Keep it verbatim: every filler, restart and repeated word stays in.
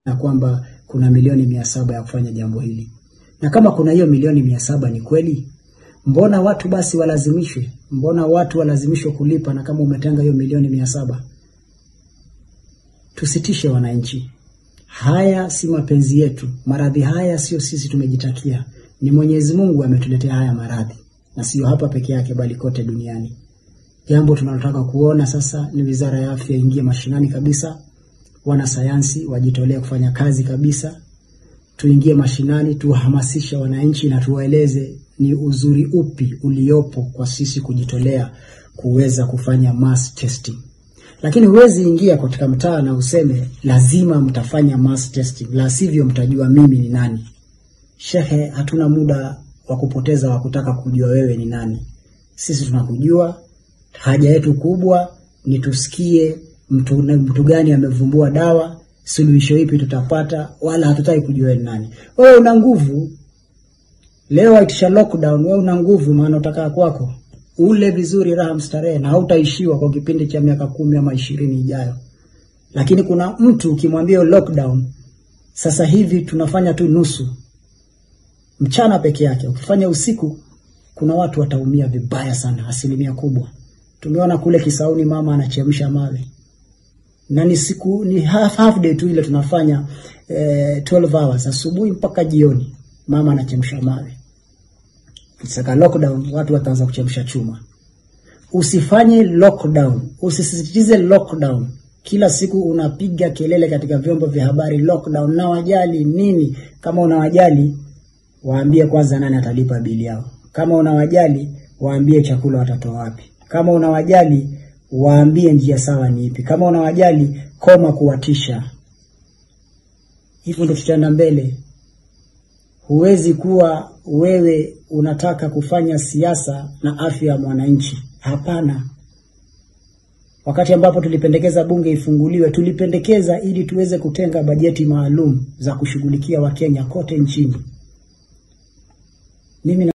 na kwamba kuna milioni mia saba ya kufanya jambo hili. Na kama kuna hiyo milioni mia saba ni kweli, mbona watu basi walazimishwe? Mbona watu walazimishwe kulipa na kama umetenga hiyo milioni mia saba? Tusitishe wananchi. Haya si mapenzi yetu. Maradhi haya sio sisi tumejitakia. Ni Mwenyezi Mungu ametuletea haya maradhi. Na sio hapa peke yake bali kote duniani. Jambo tunalotaka kuona sasa ni Wizara ya Afya ingie mashinani kabisa. Wanasayansi wajitolee kufanya kazi kabisa. Tuingie mashinani, tuhamasishe wananchi na tuwaeleze ni uzuri upi uliopo kwa sisi kujitolea kuweza kufanya mass testing. Lakini huwezi ingia katika mtaa na useme lazima mtafanya mass testing, la sivyo mtajua mimi ni nani. Shehe, hatuna muda wa kupoteza wa kutaka kujua wewe ni nani. Sisi tunakujua. Haja yetu kubwa ni tusikie mtu, mtu gani amevumbua dawa, suluhisho ipi tutapata, wala hatutaki kujua ni nani. Wewe una nguvu. Leo waitisha lockdown, wewe una nguvu maana utakaa kwako. Ule vizuri raha mstarehe na hautaishiwa kwa kipindi cha miaka kumi ama ishirini ijayo. Lakini kuna mtu ukimwambia lockdown, sasa hivi tunafanya tu nusu. Mchana peke yake. Ukifanya usiku, kuna watu wataumia vibaya sana, asilimia kubwa. Tumeona kule Kisauni mama anachemsha mawe. Na ni siku ni half half day tu ile tunafanya eh, twelve hours asubuhi mpaka jioni. Mama anachemsha mawe. Kisaka lockdown watu wataanza kuchemsha chuma. Usifanye lockdown, usisisitize lockdown. Kila siku unapiga kelele katika vyombo vya habari lockdown, na wajali nini? Kama unawajali waambie kwanza nani atalipa bili yao. Kama unawajali waambie chakula watatoa wapi. Kama unawajali waambie njia sawa ni ipi. Kama unawajali koma kuwatisha. Hivyo ndio tutaenda mbele. Huwezi kuwa wewe unataka kufanya siasa na afya ya mwananchi. Hapana. Wakati ambapo tulipendekeza bunge ifunguliwe, tulipendekeza ili tuweze kutenga bajeti maalum za kushughulikia Wakenya kote nchini. Mimi